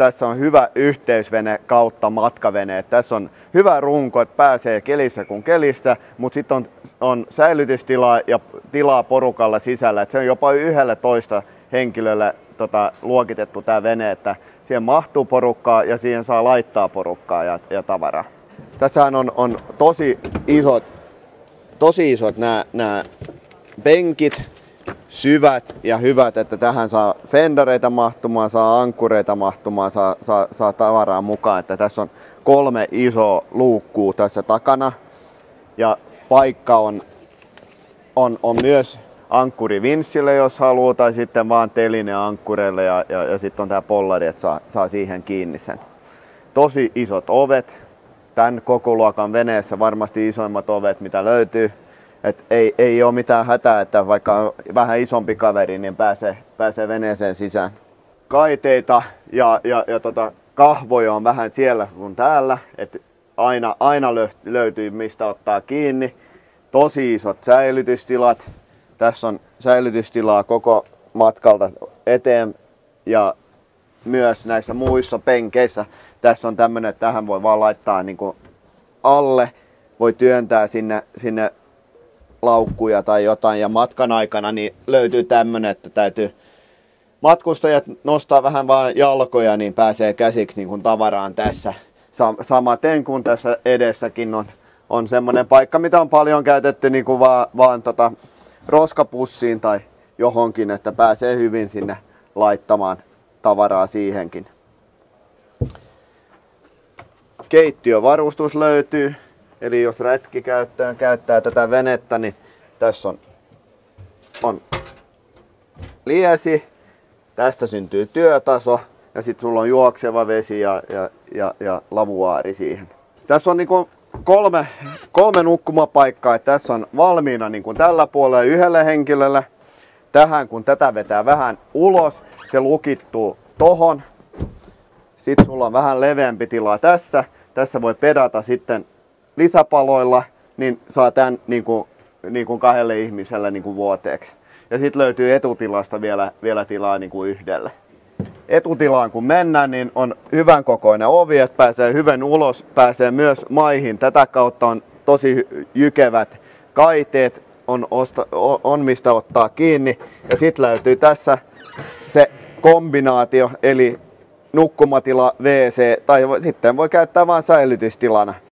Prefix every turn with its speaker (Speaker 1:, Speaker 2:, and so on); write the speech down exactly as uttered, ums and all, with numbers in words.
Speaker 1: tässä on hyvä yhteysvene kautta matkavene. Et tässä on hyvä runko, että pääsee kelissä kuin kelissä, mutta sitten on, on säilytystilaa ja tilaa porukalla sisällä. Et se on jopa yhdelle toista henkilölle tota, luokitettu tämä vene, että siihen mahtuu porukkaa ja siihen saa laittaa porukkaa ja, ja tavaraa. Tässähän on, on tosi isot, tosi isot nämä penkit, syvät ja hyvät, että tähän saa fendareita mahtumaan, saa ankkureita mahtumaan, saa, saa, saa tavaraa mukaan. Että tässä on kolme isoa luukkua tässä takana ja paikka on, on, on myös ankkuri vinssille, jos haluaa, tai sitten vaan teline ankkureille ja, ja, ja sitten on tämä pollari, että saa, saa siihen kiinni sen. Tosi isot ovet. Tämän kokoluokan veneessä varmasti isoimmat ovet, mitä löytyy. Et ei, ei ole mitään hätää, että vaikka on vähän isompi kaveri, niin pääsee, pääsee veneeseen sisään. Kaiteita ja, ja, ja tota, kahvoja on vähän siellä kuin täällä. Et aina, aina löytyy mistä ottaa kiinni. Tosi isot säilytystilat. Tässä on säilytystilaa koko matkalta eteen ja myös näissä muissa penkeissä. Tässä on tämmönen, että tähän voi vaan laittaa niin kuin alle, voi työntää sinne, sinne laukkuja tai jotain, ja matkan aikana niin löytyy tämmönen, että täytyy matkustajat nostaa vähän vaan jalkoja, niin pääsee käsiksi niin kuin tavaraan tässä. Samaten kuin tässä edessäkin on, on semmoinen paikka, mitä on paljon käytetty niin kuin vaan, vaan tota, roskapussiin tai johonkin, että pääsee hyvin sinne laittamaan tavaraa siihenkin. Keittiövarustus löytyy, eli jos retkikäyttöön käyttää tätä venettä, niin tässä on, on liesi, tästä syntyy työtaso ja sitten sulla on juokseva vesi ja, ja, ja, ja lavuaari siihen. Tässä on niinku kolme, kolme nukkumapaikkaa, että tässä on valmiina niinku tällä puolella yhdelle henkilölle. Tähän kun tätä vetää vähän ulos, se lukittuu tohon. Sitten sulla on vähän leveämpi tila tässä. Tässä voi pedata sitten lisäpaloilla, niin saa tämän niin kuin, niin kuin kahdelle ihmiselle niin kuin vuoteeksi. Ja sitten löytyy etutilasta vielä, vielä tilaa niin kuin yhdelle. Etutilaan kun mennään, niin on hyvän kokoinen ovi, että pääsee hyvän ulos, pääsee myös maihin. Tätä kautta on tosi jykevät kaiteet, on, osta, on mistä ottaa kiinni. Ja sitten löytyy tässä se kombinaatio, eli nukkumatila, wc tai sitten voi käyttää vain säilytystilana.